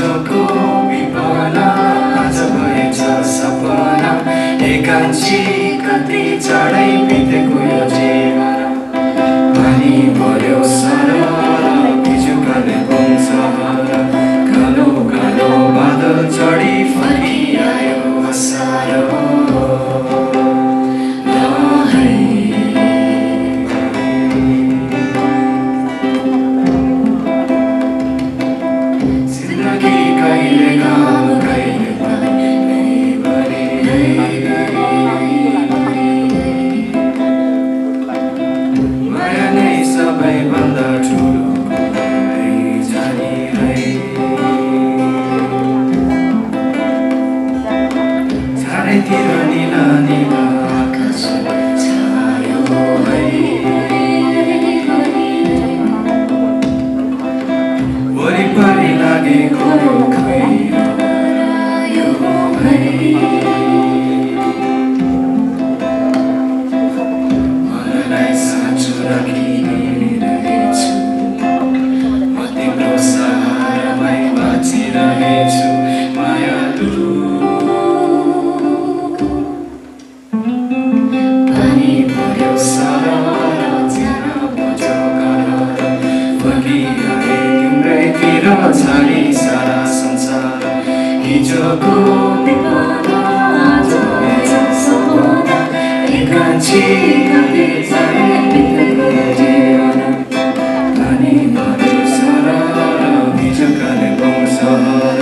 हिजोको विपना आज भएछ सपना एकान्छी कति चाँडै बितेको यो जीवन पानी पर्यो सरर बिजुकाले बन्छ कालो कालो बादल चढी फर्किआयो असार छाडी सारा संसार हिजोको विपना आज भएछ सपना एकान्छी कति चाँडै बितेको जीवन पानी पर्यो सरर बिजुकाले बन्छ